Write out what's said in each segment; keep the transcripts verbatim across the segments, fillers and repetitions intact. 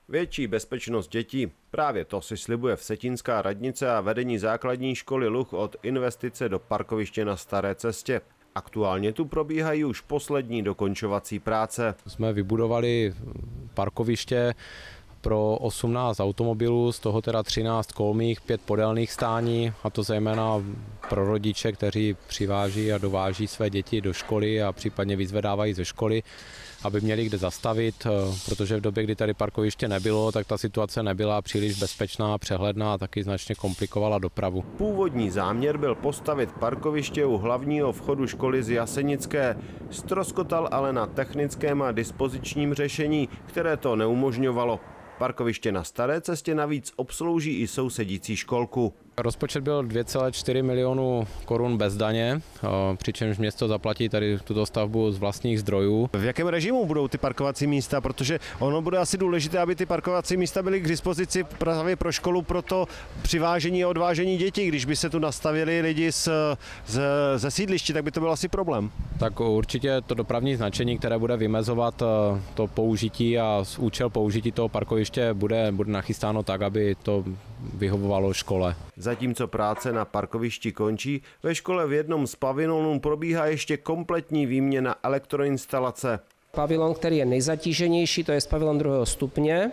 Větší bezpečnost dětí. Právě to si slibuje vsetínská radnice a vedení základní školy Luh od investice do parkoviště na Staré cestě. Aktuálně tu probíhají už poslední dokončovací práce. Jsme vybudovali parkoviště pro osmnáct automobilů, z toho teda třináct kolmých, pět podélných stání, a to zejména pro rodiče, kteří přiváží a dováží své děti do školy a případně vyzvedávají ze školy, aby měli kde zastavit, protože v době, kdy tady parkoviště nebylo, tak ta situace nebyla příliš bezpečná, přehledná a taky značně komplikovala dopravu. Původní záměr byl postavit parkoviště u hlavního vchodu školy z Jasenické. Ztroskotal ale na technickém a dispozičním řešení, které to neumožňovalo. Parkoviště na Staré cestě navíc obslouží i sousedící školku. Rozpočet byl dvě celé čtyři milionu korun bez daně, přičemž město zaplatí tady tuto stavbu z vlastních zdrojů. V jakém režimu budou ty parkovací místa? Protože ono bude asi důležité, aby ty parkovací místa byly k dispozici právě pro školu, pro to přivážení a odvážení dětí. Když by se tu nastavili lidi z, z, ze sídliště, tak by to byl asi problém. Tak určitě to dopravní značení, které bude vymezovat to použití a účel použití toho parkoviště, bude, bude nachystáno tak, aby to vyhovovalo škole. Zatímco práce na parkovišti končí, ve škole v jednom z pavilonů probíhá ještě kompletní výměna elektroinstalace. Pavilon, který je nejzatíženější, to je pavilon druhého stupně.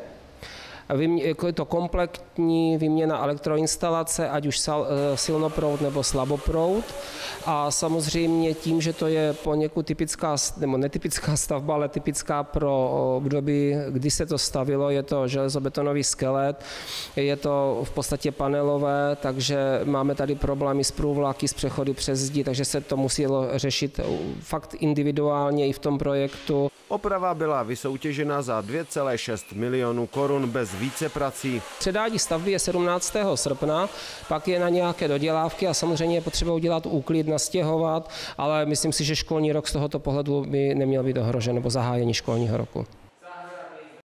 Je to kompletní výměna elektroinstalace, ať už silnoproud nebo slaboproud. A samozřejmě tím, že to je poněkud typická, nebo netypická stavba, ale typická pro období, kdy se to stavilo, je to železobetonový skelet, je to v podstatě panelové, takže máme tady problémy s průvlaky, s přechody přes zdi, takže se to muselo řešit fakt individuálně i v tom projektu. Oprava byla vysoutěžena za dvě celé šest milionů korun bez více prací. Předání stavby je sedmnáctého srpna, pak je na nějaké dodělávky a samozřejmě je potřeba udělat úklid, nastěhovat, ale myslím si, že školní rok z tohoto pohledu by neměl být ohrožen, nebo zahájení školního roku.